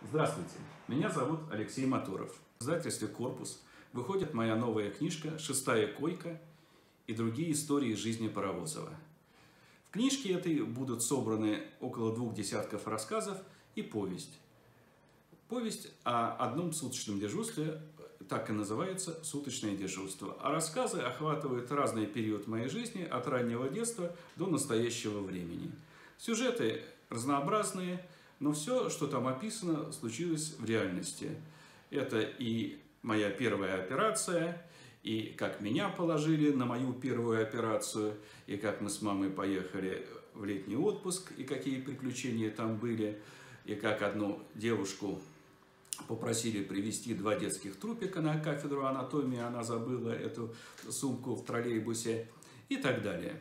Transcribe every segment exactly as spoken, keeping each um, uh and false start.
Здравствуйте, меня зовут Алексей Моторов. В издательстве «Корпус» выходит моя новая книжка «Шестая койка» и другие истории жизни Паровозова. В книжке этой будут собраны около двух десятков рассказов и повесть. Повесть о одном суточном дежурстве, так и называется «Суточное дежурство». А рассказы охватывают разный период моей жизни, от раннего детства до настоящего времени. Сюжеты разнообразные, но все, что там описано, случилось в реальности. Это и моя первая операция, и как меня положили на мою первую операцию, и как мы с мамой поехали в летний отпуск, и какие приключения там были, и как одну девушку попросили привезти два детских трупика на кафедру анатомии, она забыла эту сумку в троллейбусе, и так далее.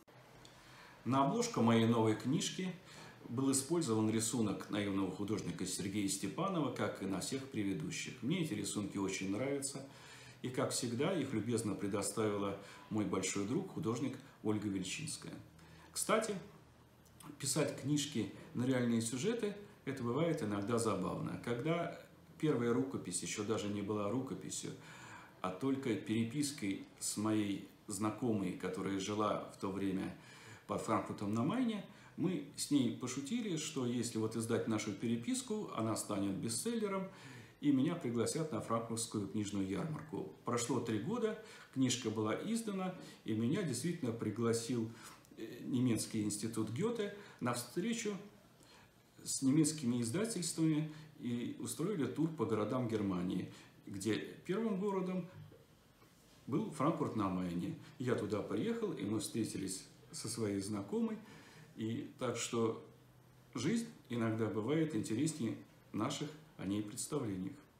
На обложку моей новой книжки был использован рисунок наивного художника Сергея Степанова, как и на всех предыдущих. Мне эти рисунки очень нравятся, и, как всегда, их любезно предоставила мой большой друг, художник Ольга Вельчинская. Кстати, писать книжки на реальные сюжеты – это бывает иногда забавно. Когда первая рукопись еще даже не была рукописью, а только перепиской с моей знакомой, которая жила в то время под Франкфуртом на Майне, мы с ней пошутили, что если вот издать нашу переписку, она станет бестселлером, и меня пригласят на франкфуртскую книжную ярмарку. Прошло три года, книжка была издана, и меня действительно пригласил немецкий институт Гёте на встречу с немецкими издательствами и устроили тур по городам Германии, где первым городом был Франкфурт на Майне. Я туда приехал, и мы встретились со своей знакомой. И так что жизнь иногда бывает интереснее наших о ней представлениях.